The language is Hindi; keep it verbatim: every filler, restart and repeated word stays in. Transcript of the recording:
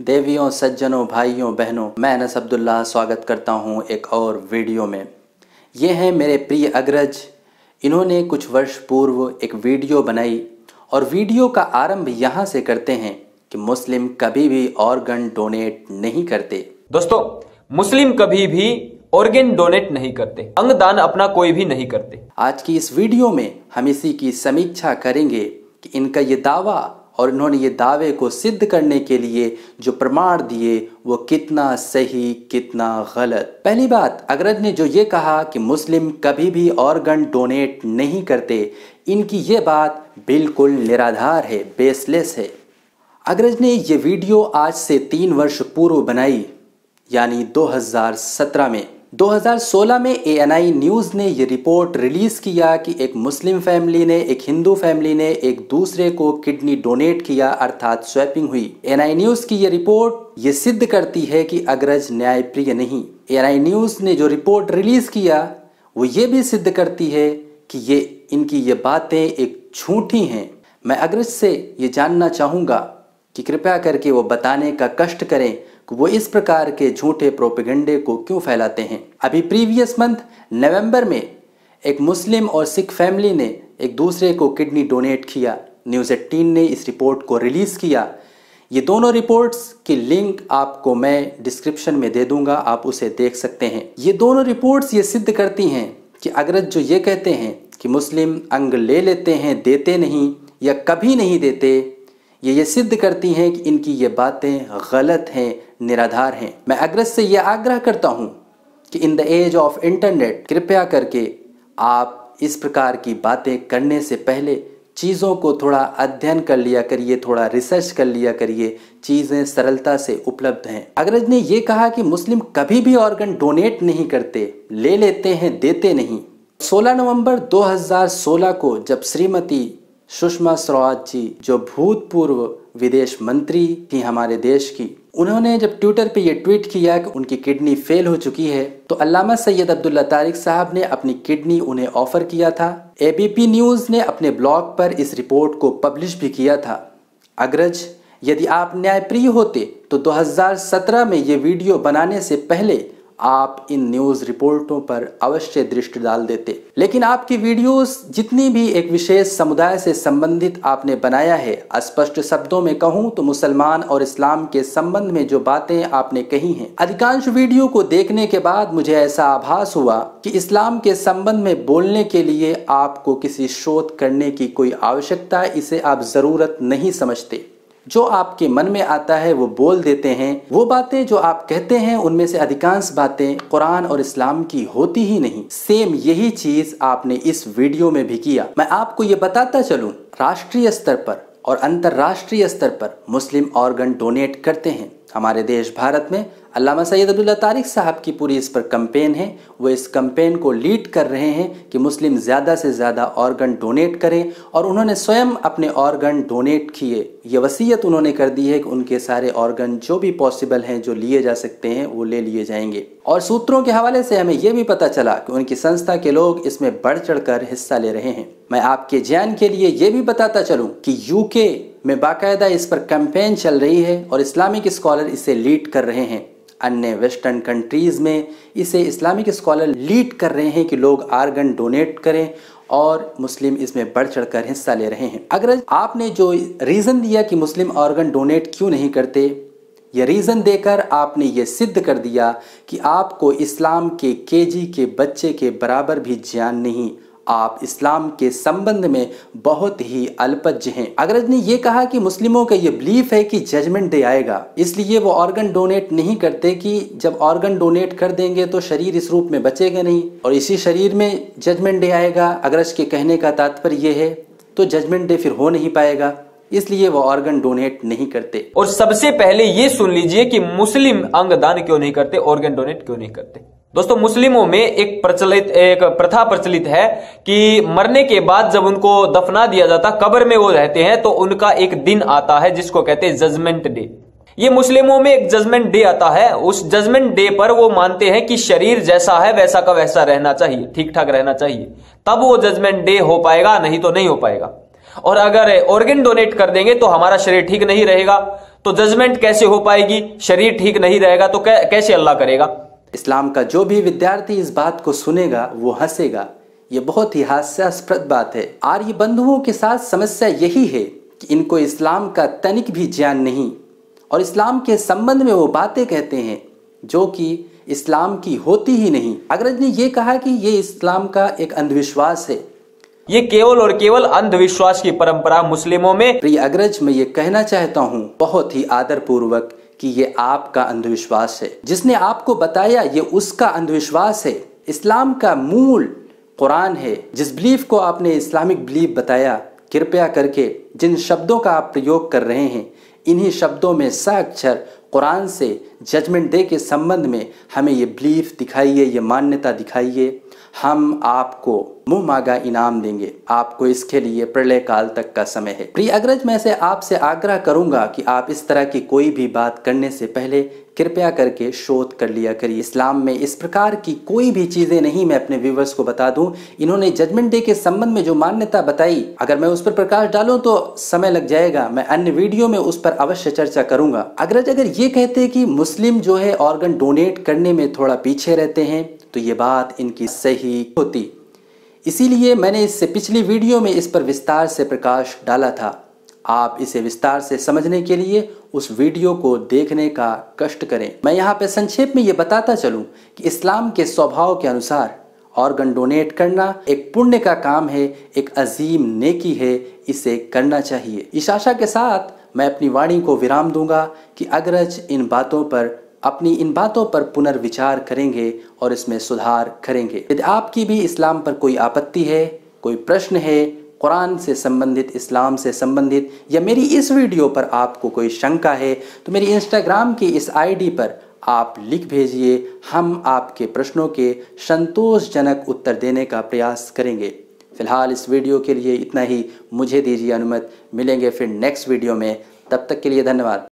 देवियों, सज्जनों, भाइयों, बहनों, मैं अनस अब्दुल्ला स्वागत करता हूं एक और वीडियो में। ये हैं मेरे प्रिय अग्रज। इन्होंने कुछ वर्ष पूर्व एक वीडियो बनाई और वीडियो का आरंभ यहाँ से करते हैं कि मुस्लिम कभी भी ऑर्गन डोनेट नहीं करते। दोस्तों, मुस्लिम कभी भी ऑर्गन डोनेट नहीं करते, अंगदान अपना कोई भी नहीं करते। आज की इस वीडियो में हम इसी की समीक्षा करेंगे कि इनका ये दावा और इन्होंने ये दावे को सिद्ध करने के लिए जो प्रमाण दिए वो कितना सही कितना गलत। पहली बात, अग्रज ने जो ये कहा कि मुस्लिम कभी भी ऑर्गन डोनेट नहीं करते, इनकी ये बात बिल्कुल निराधार है, बेसलेस है। अग्रज ने ये वीडियो आज से तीन वर्ष पूर्व बनाई, यानी दो हज़ार सत्रह में। दो हज़ार सोलह में ए एन आई न्यूज़ ने ये रिपोर्ट रिलीज़ किया कि एक मुस्लिम फैमिली ने एक हिंदू फैमिली ने एक दूसरे को किडनी डोनेट किया, अर्थात स्वैपिंग हुई। ए एन आई न्यूज़ की ये रिपोर्ट ये सिद्ध करती है कि अग्रज न्यायप्रिय नहीं। ए एन आई न्यूज़ ने जो रिपोर्ट रिलीज़ किया वो ये भी सिद्ध करती है कि ये इनकी ये बातें एक झूठी हैं। मैं अग्रज से ये जानना चाहूँगा कि कृपया करके वो बताने का कष्ट करें कि वो इस प्रकार के झूठे प्रोपेगेंडे को क्यों फैलाते हैं। अभी प्रीवियस मंथ नवंबर में एक मुस्लिम और सिख फैमिली ने एक दूसरे को किडनी डोनेट किया। न्यूज़ एटीन ने इस रिपोर्ट को रिलीज़ किया। ये दोनों रिपोर्ट्स की लिंक आपको मैं डिस्क्रिप्शन में दे दूंगा, आप उसे देख सकते हैं। ये दोनों रिपोर्ट्स ये सिद्ध करती हैं कि अग्रज जो ये कहते हैं कि मुस्लिम अंग ले लेते हैं, देते नहीं या कभी नहीं देते, ये ये सिद्ध करती हैं कि इनकी ये बातें गलत हैं, निराधार हैं। मैं अग्रज से ये आग्रह करता हूँ कि in the age of internet कृपया करके आप इस प्रकार की बातें करने से पहले चीज़ों को थोड़ा अध्ययन कर लिया करिए, थोड़ा रिसर्च कर लिया करिए। चीज़ें सरलता से उपलब्ध हैं। अग्रज ने ये कहा कि मुस्लिम कभी भी ऑर्गन डोनेट नहीं करते, ले लेते हैं, देते नहीं। सोलह नवंबर दो हज़ार सोलह को जब श्रीमती सुषमा स्वराज जी, जो भूतपूर्व विदेश मंत्री थी हमारे देश की, उन्होंने जब ट्विटर पे ये ट्वीट किया कि उनकी किडनी फेल हो चुकी है, तो अल्लामा सैयद अब्दुल्ला तारिक साहब ने अपनी किडनी उन्हें ऑफर किया था। ए बी पी न्यूज़ ने अपने ब्लॉग पर इस रिपोर्ट को पब्लिश भी किया था। अग्रज, यदि आप न्यायप्रिय होते तो दो हज़ार सत्रह में ये वीडियो बनाने से पहले आप इन न्यूज़ रिपोर्टों पर अवश्य दृष्टि डाल देते। लेकिन आपकी वीडियोस जितनी भी एक विशेष समुदाय से संबंधित आपने बनाया है, स्पष्ट शब्दों में कहूँ तो मुसलमान और इस्लाम के संबंध में जो बातें आपने कही हैं, अधिकांश वीडियो को देखने के बाद मुझे ऐसा आभास हुआ कि इस्लाम के संबंध में बोलने के लिए आपको किसी शोध करने की कोई आवश्यकता, इसे आप ज़रूरत नहीं समझते। जो आपके मन में आता है वो बोल देते हैं। वो बातें जो आप कहते हैं उनमें से अधिकांश बातें कुरान और इस्लाम की होती ही नहीं। सेम यही चीज आपने इस वीडियो में भी किया। मैं आपको ये बताता चलूं, राष्ट्रीय स्तर पर और अंतर्राष्ट्रीय स्तर पर मुस्लिम ऑर्गन डोनेट करते हैं। हमारे देश भारत में अल्लामा सैयद अब्दुल्ला तारिक साहब की पूरी इस पर कैंपेन है। वो इस कैंपेन को लीड कर रहे हैं कि मुस्लिम ज़्यादा से ज़्यादा ऑर्गन डोनेट करें, और उन्होंने स्वयं अपने ऑर्गन डोनेट किए। ये वसीयत उन्होंने कर दी है कि उनके सारे ऑर्गन जो भी पॉसिबल हैं, जो लिए जा सकते हैं, वो ले लिए जाएंगे। और सूत्रों के हवाले से हमें ये भी पता चला कि उनकी संस्था के लोग इसमें बढ़ चढ़ कर हिस्सा ले रहे हैं। मैं आपके ज्ञान के लिए ये भी बताता चलूँ कि यू के में बाकायदा इस पर कैंपेन चल रही है और इस्लामिक स्कॉलर इसे लीड कर रहे हैं। अन्य वेस्टर्न कंट्रीज़ में इसे इस्लामिक स्कॉलर लीड कर रहे हैं कि लोग ऑर्गन डोनेट करें, और मुस्लिम इसमें बढ़ चढ़ कर हिस्सा ले रहे हैं। अगर आपने जो रीज़न दिया कि मुस्लिम ऑर्गन डोनेट क्यों नहीं करते, ये रीज़न देकर आपने ये सिद्ध कर दिया कि आपको इस्लाम के के जी के बच्चे के बराबर भी ज्ञान नहीं। आप इस्लाम के संबंध में बहुत ही अल्पज्ञ हैं। अग्रज ने ये कहा कि मुस्लिमों का ये बिलीफ है कि जजमेंट डे आएगा, इसलिए वो ऑर्गन डोनेट नहीं करते कि जब ऑर्गन डोनेट कर देंगे तो शरीर इस रूप में बचेगा नहीं और इसी शरीर में जजमेंट डे आएगा। अग्रज के कहने का तात्पर्य ये है तो जजमेंट डे फिर हो नहीं पाएगा, इसलिए वो ऑर्गन डोनेट नहीं करते। और सबसे पहले ये सुन लीजिए कि मुस्लिम अंगदान क्यों नहीं करते, ऑर्गन डोनेट क्यों नहीं करते। दोस्तों, मुस्लिमों में एक प्रचलित एक प्रथा प्रचलित है कि मरने के बाद जब उनको दफना दिया जाता, कब्र में वो रहते हैं, तो उनका एक दिन आता है जिसको कहते हैं जजमेंट डे। ये मुस्लिमों में एक जजमेंट डे आता है। उस जजमेंट डे पर वो मानते हैं कि शरीर जैसा है वैसा का वैसा रहना चाहिए, ठीक ठाक रहना चाहिए, तब वो जजमेंट डे हो पाएगा, नहीं तो नहीं हो पाएगा। और अगर ऑर्गन डोनेट कर देंगे तो हमारा शरीर ठीक नहीं रहेगा, तो जजमेंट कैसे हो पाएगी? शरीर ठीक नहीं रहेगा तो कै, कैसे अल्लाह करेगा? इस्लाम का जो भी विद्यार्थी इस बात को सुनेगा वो हंसेगा। ये बहुत ही हास्यास्पद बात है। आर्य बंधुओं के साथ समस्या यही है कि इनको इस्लाम का तनिक भी ज्ञान नहीं और इस्लाम के संबंध में वो बातें कहते हैं जो कि इस्लाम की होती ही नहीं। अग्रज ने ये कहा कि ये इस्लाम का एक अंधविश्वास है। ये केवल और केवल अंधविश्वास की परंपरा मुस्लिमों में। प्रिय अग्रज, मैं ये कहना चाहता हूँ बहुत ही आदर पूर्वक कि ये आपका अंधविश्वास है। जिसने आपको बताया ये उसका अंधविश्वास है। इस्लाम का मूल कुरान है। जिस बिलीफ को आपने इस्लामिक बिलीफ बताया, कृपया करके जिन शब्दों का आप प्रयोग कर रहे हैं इन्हीं शब्दों में साक्षर कुरान से जजमेंट डे के संबंध में हमें ये बिलीफ दिखाइए, ये मान्यता दिखाइए। हम आपको मुंह मांगा इनाम देंगे। आपको इसके लिए प्रलय काल तक का समय है। प्रिय अग्रज, मैं से आपसे आग्रह करूंगा कि आप इस तरह की कोई भी बात करने से पहले कृपया करके शोध कर लिया करिए। इस्लाम में इस प्रकार की कोई भी चीजें नहीं। मैं अपने व्यूवर्स को बता दूं, इन्होंने जजमेंट डे के संबंध में जो मान्यता बताई, अगर मैं उस पर प्रकाश डालूं तो समय लग जाएगा। मैं अन्य वीडियो में उस पर अवश्य चर्चा करूंगा। अग्रज, अगर ये कहते हैं कि मुस्लिम जो है ऑर्गन डोनेट करने में थोड़ा पीछे रहते हैं तो ये बात इनकी सही होती। इसीलिए मैंने इससे पिछली वीडियो में इस पर विस्तार से प्रकाश डाला था। आप इसे विस्तार से समझने के लिए उस वीडियो को देखने का कष्ट करें। मैं यहाँ पे संक्षेप में ये बताता चलूँ कि इस्लाम के स्वभाव के अनुसार ऑर्गन डोनेट करना एक पुण्य का काम है, एक अजीम नेकी है, इसे करना चाहिए। इस आशा के साथ मैं अपनी वाणी को विराम दूंगा कि अग्रज इन बातों पर अपनी इन बातों पर पुनर्विचार करेंगे और इसमें सुधार करेंगे। यदि आपकी भी इस्लाम पर कोई आपत्ति है, कोई प्रश्न है, कुरान से संबंधित, इस्लाम से संबंधित, या मेरी इस वीडियो पर आपको कोई शंका है तो मेरी इंस्टाग्राम की इस आईडी पर आप लिख भेजिए। हम आपके प्रश्नों के संतोषजनक उत्तर देने का प्रयास करेंगे। फिलहाल इस वीडियो के लिए इतना ही। मुझे दीजिए अनुमति। मिलेंगे फिर नेक्स्ट वीडियो में। तब तक के लिए धन्यवाद।